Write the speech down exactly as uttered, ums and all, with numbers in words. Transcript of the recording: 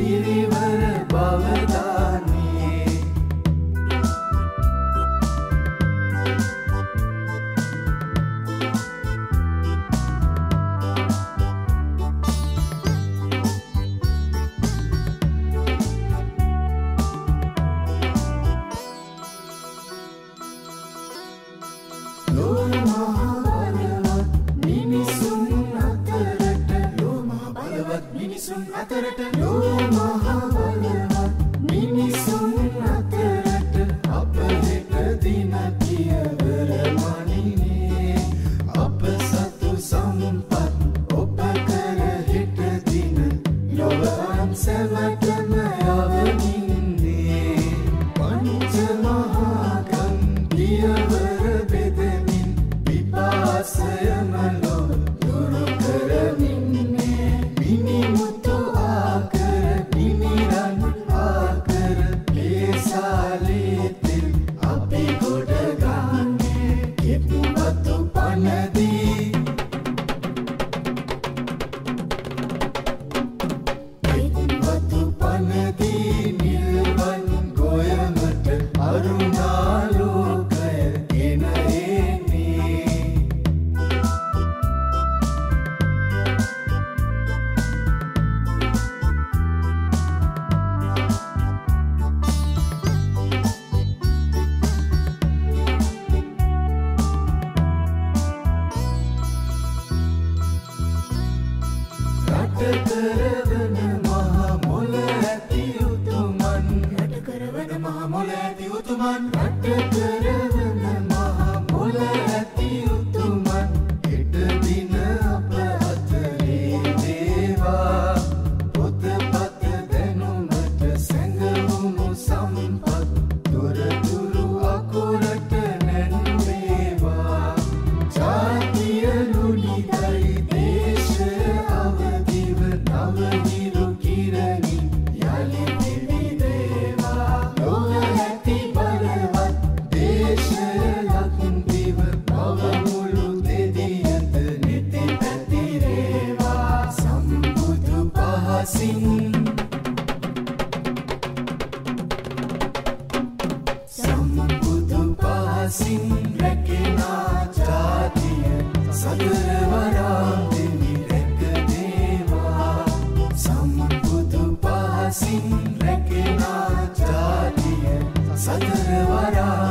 පිරිවර බවදානේ ලෝ මහා බලවත් මිනිසුන් අතරට ලෝ මහා බලවත් මිනිසුන් අතරට ලෝ මහා බලවත් මිනිසුන් අතරට අප හෙට දින පියවර මනිනේ අප සතු සම්පත් ඔබ කර හෙට දින ලොවන් සැවටම යවමින්නේ පංච මහා ගම් පියවර බෙදමින් විපාසයම ලොව දුරු කරමින්නේ මිනිමුතු ආකර මිනිරන් ආකර ලේසාලේ තෙල් අපි ගොඩ ගන්නේ කෙප්පතු පනදී කෙප්පතු පනදී නිල්වන් ගොයමට අරුණාලෝකය එන එන්නේ රට කරවන මහා මොළ ඇති උතුමන් රට කරවන මහා මොළ ඇති උතුමන් රට කරවන මහා මොළ ඇති උතුමන් හෙට දින අප අතරේ දේවා පොතපත දැනුමට සැඟවුණු සම්පත් තොරතුරු අකුරට නැන්වේවා ජාතිය ලුණිදයි දේශය අවදිව නවහිරු කිරණින් යලි පිවිදේවා ලොව ඇති බලවත් දේශය ලක්දිව පවමුළු දෙදියත නිති පැතිරේවා සම්බුදු පහසින් සම්බුදු පහසින් රැකෙනා ජාතිය සතරවරම් දෙවි රැකදේවා සම්බුදු පහසින් රැකෙනා ජාතිය සතරවරම්